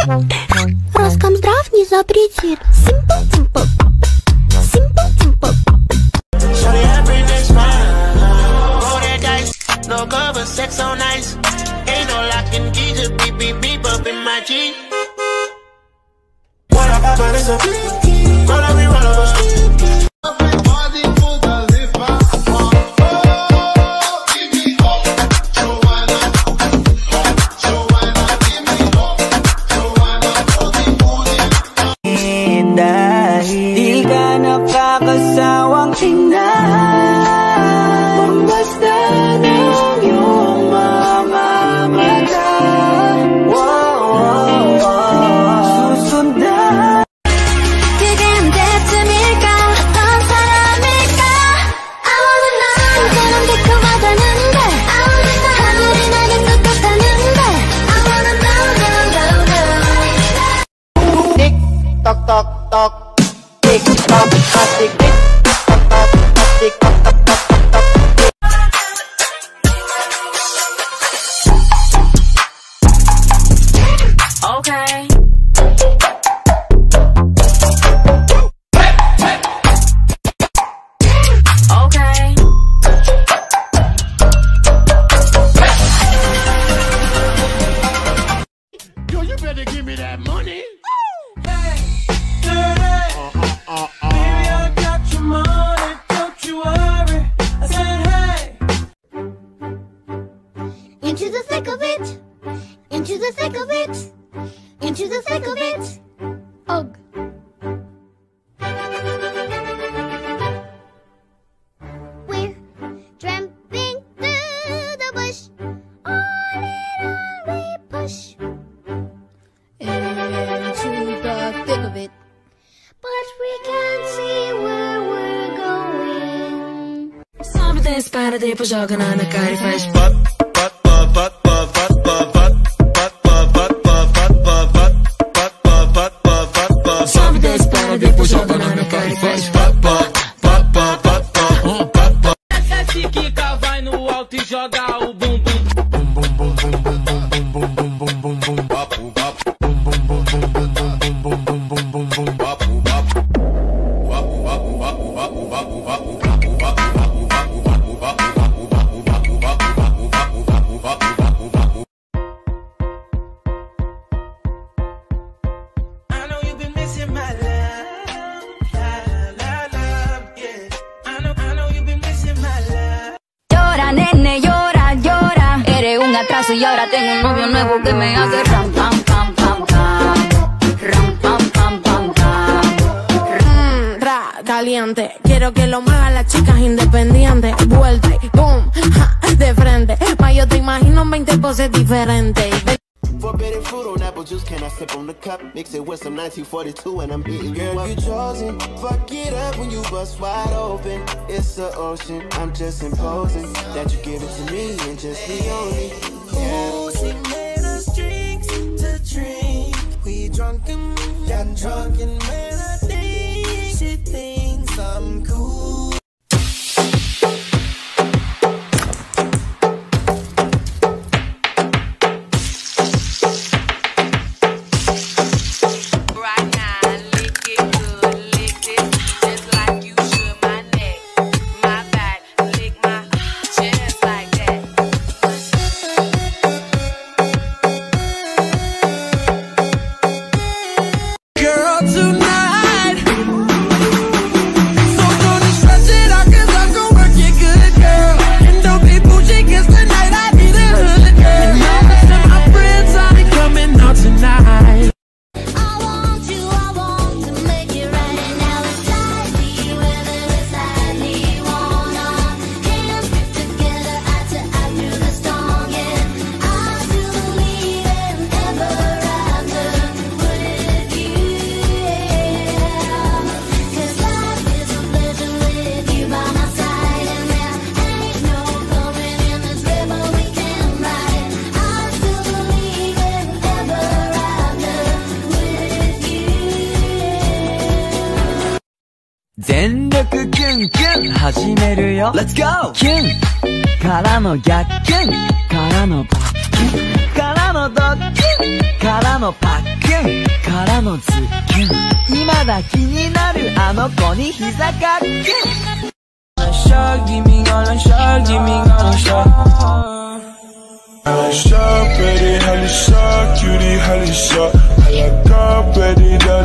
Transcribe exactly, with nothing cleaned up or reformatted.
Роскомздрав не запретит. Simple, simple. Simple, simple. Shawty everything's fine. Roll that dice. No cover, sex on ice. Ain't no lock and key, just beep, beep, beep up in my G. What I got, but it's a roll up, we roll up. Di ka nakakasawang tingnan, basta ng iyong mga mata. Wow, wow, wow. Susundan. 그게 언제쯤일까? 어떤 사람일까? I wanna know. 그런 게 그거다는데 I wanna know. 하늘이 나는 똑같다는데 I wanna know, know, know, know. Tick, tock, tock, tock. Tick, tock, tock, tick, tick, tock, tock, tock, tick, tock, tock, tock, tock, tock. Okay. Okay. Yo, you better give me that money. Into the thick of it. Into the thick of it. Into the thick of it. Ugh. We're tramping through the bush. On it on we push. Into the thick of it. But we can't see where we're going. Sabe desse para de depois joga na minha cara e faz Sabe desse para depois joga na minha cara e faz Essa Kika vai no alto e joga o bum bum Y ahora tengo un novio nuevo que me hace ram pam pam pam pam ram pam pam pam pam mm, ra caliente. Quiero que lo muevan las chicas independientes. Vuelta y boom, ja, de frente. Ma yo te imagino en veinte poses diferentes. Forbidden fruit on apple juice, can I sip on the cup? Mix it with some nineteen forty-two and I'm hitting you up. Girl, you chosen, fuck it up when you bust wide open. It's the ocean, I'm just imposing that you give it to me and just me only. Ooh, she made us drinks to drink. We drunken, got drunken melody. She thinks I'm cool. 全力キュンキュン始めるよ Let's go! キュンからの逆キュンからのバッキュンからのドッキュンからのパックキュンからのズキュン今だ気になるあの子に膝がキュン Shot, give me all a shot, give me all a shot. I shot, pretty, honey, shot, cutie, honey, shot. I like car, pretty,